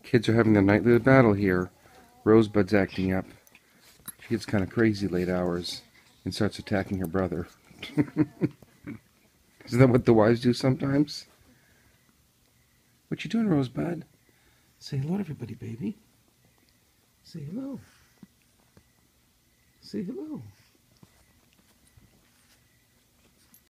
Kids are having their nightly battle here. Rosebud's acting up. She gets kind of crazy late hours and starts attacking her brother. Isn't that what the wives do sometimes? What you doing, Rosebud? Say hello to everybody, baby. Say hello. Say hello.